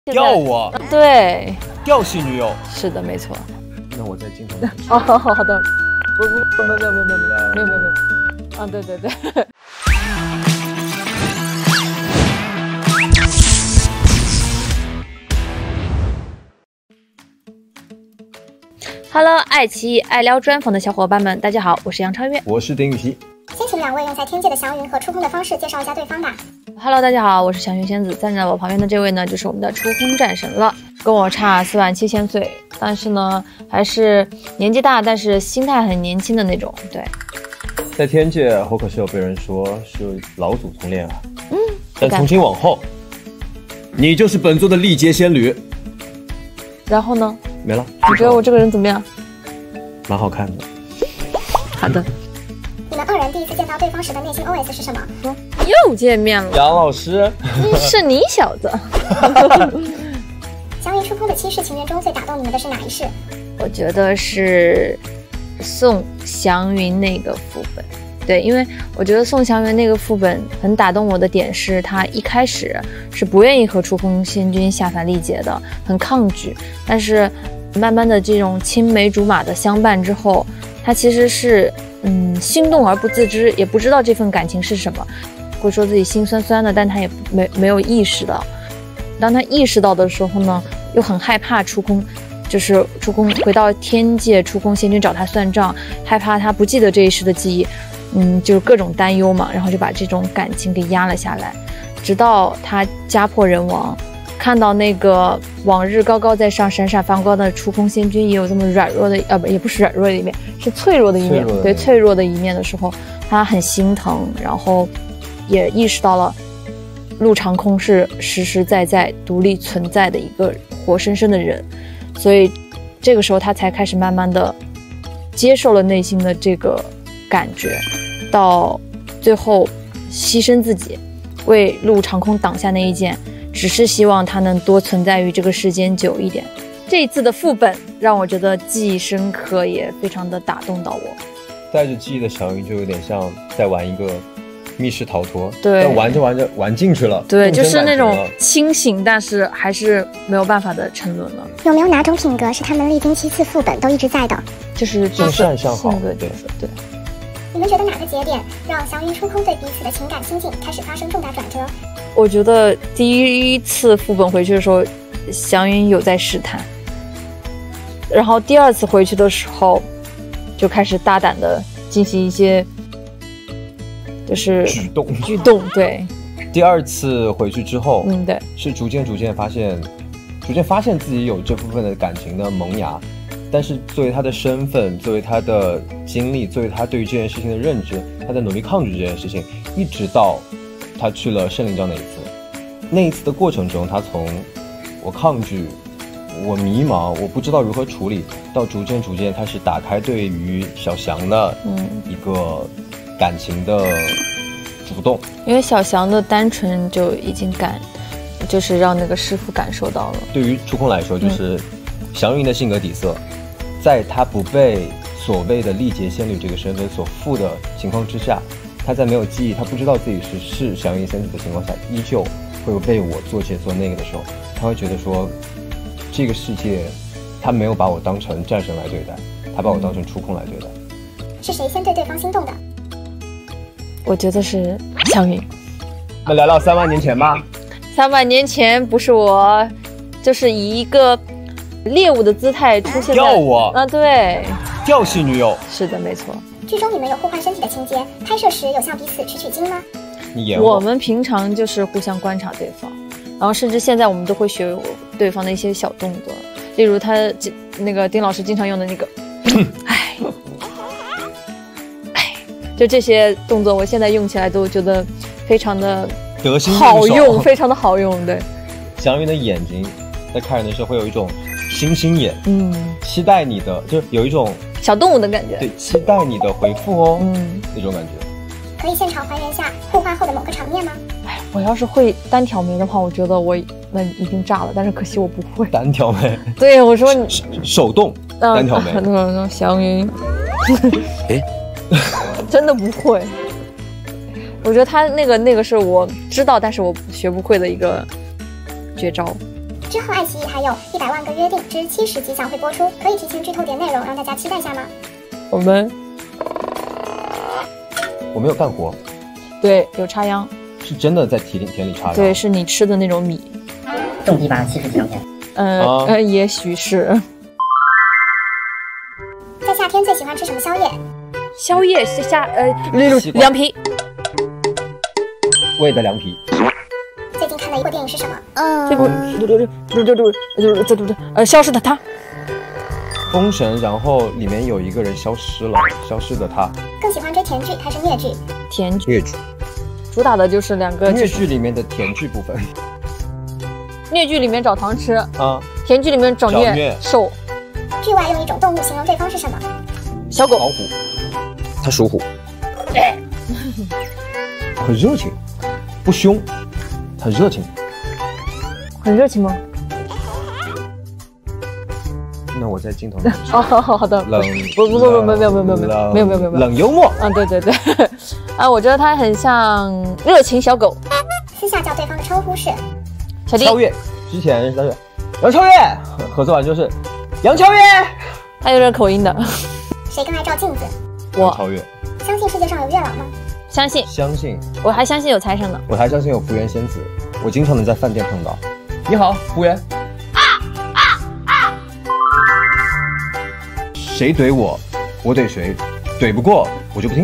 钓我？ 对， 钓系女友。 是的，没错。 那我再经常。 哦，好的，没有，啊，对。Hello， 爱奇艺爱撩专访的小伙伴们，大家好，我是杨超越， 我是丁禹兮。 先请两位用在天界的祥云和出空的方式介绍一下对方吧。 Hello， 大家好，我是祥云仙子，站在我旁边的这位呢，就是我们的出空战神了，跟我差47000岁，但是呢，还是年纪大，但是心态很年轻的那种。对， 在天界，我可是有被人说是老祖宗恋啊。但不敢从今往后，你就是本座的历劫仙侣。 然后呢？ 没了。 你觉得我这个人怎么样？ 蛮好看的。 好的。 你们二人第一次见到对方时的内心 OS 是什么？ 又见面了。 杨老师， 是你小子。 祥云出空的七世情缘中最打动你们的是哪一世？ 我觉得是宋祥云那个副本。对，因为我觉得宋祥云那个副本很打动我的点是，他一开始是不愿意和出空仙君下凡历劫的，很抗拒。但是慢慢的这种青梅竹马的相伴之后，他其实是心动而不自知，也不知道这份感情是什么，会说自己心酸酸的，但他也没有意识到。当他意识到的时候呢，又很害怕出空。就是出空回到天界，出空仙君找他算账，害怕他不记得这一世的记忆，就是各种担忧嘛，然后就把这种感情给压了下来，直到他家破人亡，看到那个往日高高在上、闪闪发光的出空仙君也有这么软弱的，也不是软弱的一面，是脆弱的一面，对，脆弱的一面的时候，他很心疼，然后也意识到了陆长空是实实在在独立存在的一个活生生的人。所以这个时候他才开始慢慢的接受了内心的这个感觉，到最后牺牲自己为陆长空挡下那一剑，只是希望他能多存在于这个世间久一点。这一次的副本让我觉得记忆深刻，也非常的打动到我。 带着记忆的祥云就有点像在玩一个密室逃脱， 对， 但玩着玩着玩进去了， 对，就是那种清醒，但是还是没有办法的沉沦了。 有没有哪种品格是他们历经7次副本都一直在的？ 就是正善向好， 对。 你们觉得哪个节点让祥云出空对彼此的情感心境开始发生重大转折？ 我觉得第一次副本回去的时候，祥云有在试探，然后第二次回去的时候，就开始大胆的进行一些。就是举动，对。 第二次回去之后， 对， 是逐渐发现自己有这部分的感情的萌芽，但是作为他的身份，作为他的经历，作为他对于这件事情的认知，他在努力抗拒这件事情，一直到他去了圣灵教那一次的过程中，他从我抗拒，我迷茫，我不知道如何处理，到逐渐开始打开对于小翔的一个感情的主动，因为小翔的单纯就已经就是让那个师傅感受到了。对于出空来说，就是祥云的性格底色，在他不被所谓的历劫仙侣这个身份所缚的情况之下，他在没有记忆，他不知道自己是祥云仙子的情况下，依旧会被我做这做那个的时候，他会觉得说，这个世界他没有把我当成战神来对待，他把我当成出空来对待。 是谁先对对方心动的？ 我觉得是祥云。 那聊聊3万年前吧。 3万年前不是我，就是以一个猎物的姿态出现在。钓我？啊，对。 钓系女友。是的，没错。 剧中你们有互换身体的情节，拍摄时有向彼此取经吗？ 你演我。 我们平常就是互相观察对方，然后甚至现在我们都会学对方的一些小动作，例如他那个丁老师经常用的那个，就这些动作，我现在用起来都觉得非常的得心好用，非常的好用。对， 祥云的眼睛在看人的时候会有一种星星眼，期待你的，就是有一种小动物的感觉， 对，期待你的回复哦，那种感觉。 可以现场还原下互换后的某个场面吗？ 我要是会单挑眉的话，我觉得我那一定炸了，但是可惜我不会单挑眉。 对，我说你手动单挑眉， 祥云，真的不会。我觉得他那个是我知道，但是我学不会的一个绝招。 之后爱奇艺还有100万个约定之70集想会播出，可以提前剧透点内容，让大家期待下吗？ 我们我没有干活， 对有插秧， 是真的在田里插秧。 对，是你吃的那种米。 种地吧70几张钱。 也许是。 在夏天最喜欢吃什么宵夜？ 宵夜西瓜凉皮。 味的凉皮。 最近看的一部电影是什么？ 消失的她。 封神，然后里面有一个人消失了，消失的他。 更喜欢追甜剧还是虐剧？ 甜剧， 越剧， 主打的就是两个越剧里面的甜剧部分。 虐剧里面找糖吃啊， 甜剧里面找找虐瘦。 剧外用一种动物形容对方是什么？ 小狗。 老虎，他属虎。很热情，不凶，很热情。 很热情吗？ 那我在镜头里哦，好的。 冷， 没有， 冷幽默。 对。我觉得他很像热情小狗。 私下叫对方的称呼是小弟。 超越，之前是杨超越，合作完就是杨超越。 他有点口音的。 谁更爱照镜子？ 我超越。 相信世界上有月老吗？ 相信，我还相信有财神呢。 我还相信有福缘仙子，我经常能在饭店碰到。你好，服务员。谁怼我，我怼谁，怼不过我就不听。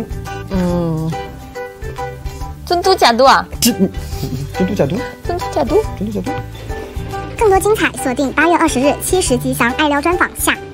尊嘟假嘟啊！ 尊嘟假嘟。 更多精彩，锁定8月20日70吉祥爱聊专访下。